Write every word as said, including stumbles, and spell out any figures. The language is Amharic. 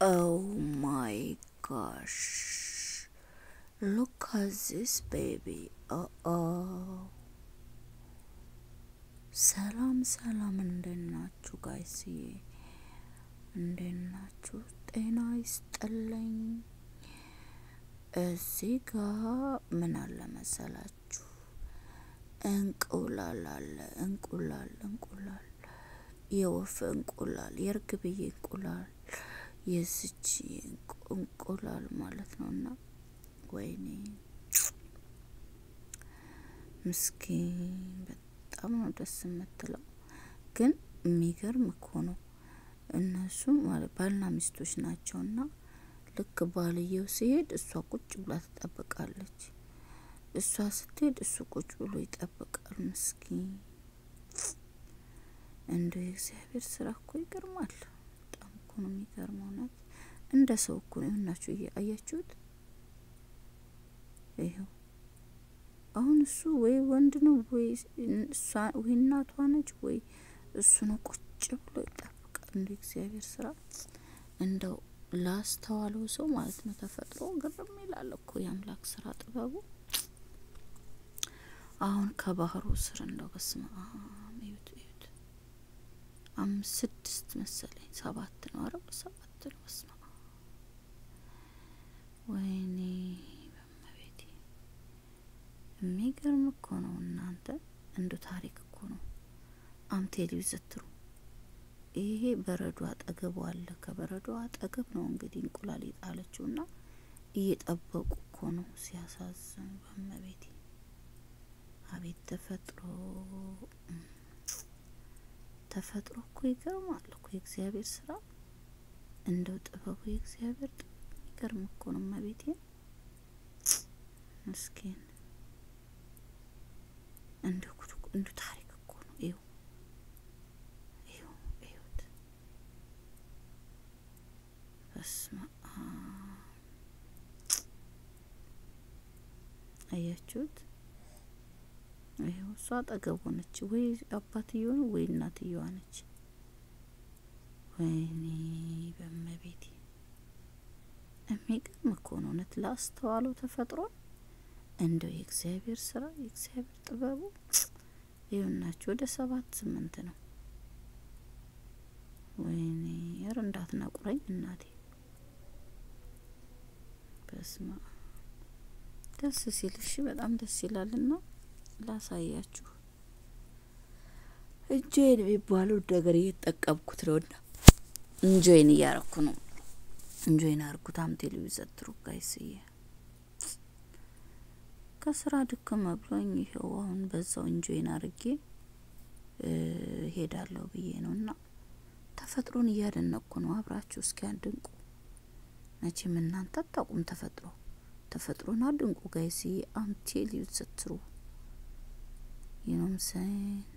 Oh my gosh. Look at this baby. Uh oh. ሰላም ሰላም እንደናችሁ ጋይስ እንደናችሁ ጤና ይስጥልኝ እዚህ ጋር ምን አለ መሰላችሁ እንቁላል አለ እንቁላል እንቁላል የወፍ እንቁላል የርግብዬ እንቁላል የዚች እንቁላል ማለት ነውና ወይኔ ምስኪን በጣም ነው ደስ የምትለው ግን የሚገርም እኮ ነው እነሱ ማለት ባልና ሚስቶች ናቸውና ልክ ባልየው ሲሄድ እሷ ቁጭ ብላ ትጠብቃለች እሷ ስትሄድ እሱ ቁጭ ብሎ ይጠብቃል ምስኪን እንደ እግዚአብሔር ስራ እኮ ይገርማል በጣም እኮ ነው የሚገርመው ነው እንደ ሰው እኮ ነው እናችሁ ያያችሁት ይሄው አሁን እሱ ወይ ወንድ ነው ወይ እሷ ወይ እናቷ ነች ወይ እሱ ነው ቁጭ ብሎ ይጠብቃል እንደ እግዚአብሔር ስራ እንደው ላስተዋለው ሰው ማለት ነው ተፈጥሮ ግርም ይላል እኮ ያምላክ ስራ ጥበቡ አሁን ከባህሩ ስር እንደው በስማ አሜዩት እዩት አምስት ስድስት መሰለኝ ሰባት ነው አረብ ሰባት ነው በስማ ወይኔ በመቤቴ የሚገርም እኮ ነው እናንተ እንደ ታሪክ እኮ ነው አምቴሊው ዘትሩ ይሄ በረዶ አጠገብ አለ ከበረዶ አጠገብ ነው እንግዲህ እንቁላል ይጣለችውና እየጠበቁ እኮ ነው ሲያሳዝን በመቤቴ አቤት ተፈጥሮ ተፈጥሮ እኮ ይገርማል እኮ የእግዚአብሔር ስራ እንደው ጥበቡ የእግዚአብሔር ይገርም እኮ ነው መቤቴ ምስኪን እንደ ኩሩ እንደ ታሪክ እኮ ነው ይው ይው ይውት በስመ አብ አያችሁት ይው እሷ አጠገቡ ነች ወይ አባትየው ነው ወይ እናትየው ነች ወይኔ በመቤቴ የሚገርም እኮ ነው ነት ላስተዋለው ተፈጥሮ እንደው የእግዚአብሔር ስራ የእግዚአብሔር ጥበቡ ይሁንናችሁ ወደ ሰባት ስምንት ነው ወይኔ ያር እንዳትናቁረኝ እናቴ በስማ ደስ ሲልሽ በጣም ደስ ይላልና ላሳያችሁ እጄን ቢባለው ነገር እየተጠቀምኩት ነውና እንጆይን ያረኩ ነው እንጆይን አርኩት አምቴሊው ዘትሩ ጋይስዬ ከስራ ድከም ብሎኝ ይሄው አሁን በዛው እንጆይን አርጌ ሄዳለሁ ብዬ ነውና ተፈጥሮን ያደነቁ ነው አብራችሁ እስኪ አንድንቁ መቼም እናንተ ታቁም ተፈጥሮ ተፈጥሮን አድንቁ ጋይስዬ አምቴሊው ዘትሩ you know what I'm saying